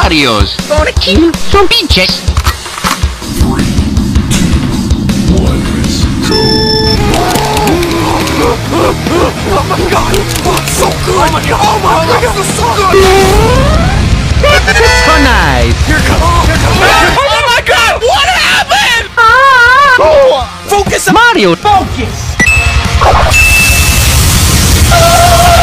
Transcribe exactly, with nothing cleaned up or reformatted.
Marios. Gonna kill some pinches. Three, two, one, let's go. Oh my god! Oh, it's so good! Oh my god! Oh my god! This is so good! It's so nice. Here it comes! Here it comes! Oh my god! What happened? Oh. Focus! Mario. Focus!